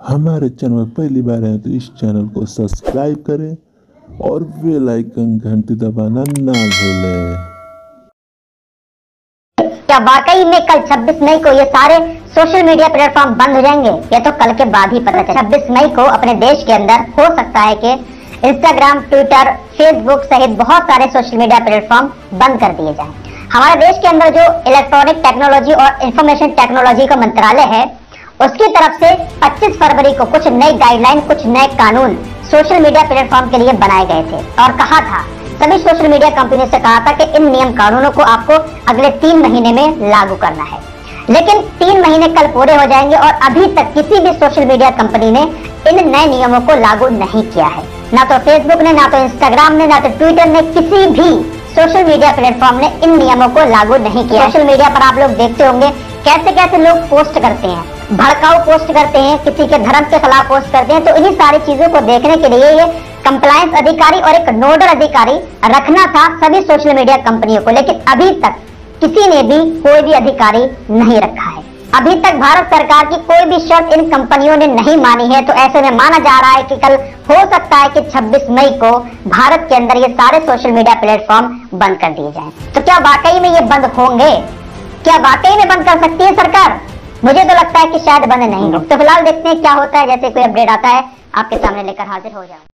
हमारे चैनल पर पहली बार है तो इस चैनल को सब्सक्राइब करें और बेल आइकन घंटी दबाना ना भूलें। क्या वाकई में कल 26 मई को ये सारे सोशल मीडिया प्लेटफॉर्म बंद हो जाएंगे? ये तो कल के बाद ही पता चला। 26 मई को अपने देश के अंदर हो सकता है कि इंस्टाग्राम, ट्विटर, फेसबुक सहित बहुत सारे सोशल मीडिया प्लेटफॉर्म बंद कर दिए जाएं। हमारे देश के अंदर जो इलेक्ट्रॉनिक टेक्नोलॉजी और इंफॉर्मेशन टेक्नोलॉजी का मंत्रालय है, उसकी तरफ से 25 फरवरी को कुछ नई गाइडलाइन, कुछ नए कानून सोशल मीडिया प्लेटफॉर्म के लिए बनाए गए थे और कहा था, सभी सोशल मीडिया कंपनी से कहा था कि इन नियम कानूनों को आपको अगले 3 महीने में लागू करना है। लेकिन 3 महीने कल पूरे हो जाएंगे और अभी तक किसी भी सोशल मीडिया कंपनी ने इन नए नियमों को लागू नहीं किया है। ना तो फेसबुक ने, ना तो इंस्टाग्राम ने, ना तो ट्विटर ने, किसी भी सोशल मीडिया प्लेटफॉर्म ने इन नियमों को लागू नहीं किया। सोशल मीडिया पर आप लोग देखते होंगे कैसे कैसे लोग पोस्ट करते हैं, भड़काऊ पोस्ट करते हैं, किसी के धर्म के खिलाफ पोस्ट करते हैं। तो इन्हीं सारी चीजों को देखने के लिए ये कंप्लायंस अधिकारी और एक नोडल अधिकारी रखना था सभी सोशल मीडिया कंपनियों को, लेकिन अभी तक किसी ने भी कोई भी अधिकारी नहीं रखा है। अभी तक भारत सरकार की कोई भी शर्त इन कंपनियों ने नहीं मानी है। तो ऐसे में माना जा रहा है कि कल हो सकता है कि 26 मई को भारत के अंदर ये सारे सोशल मीडिया प्लेटफॉर्म बंद कर दिए जाएं। तो क्या वाकई में ये बंद होंगे? क्या वाकई में बंद कर सकती है सरकार? मुझे तो लगता है कि शायद बंद नहीं हो। तो फिलहाल देखते हैं क्या होता है। जैसे कोई अपडेट आता है आपके सामने लेकर हाजिर हो जाए।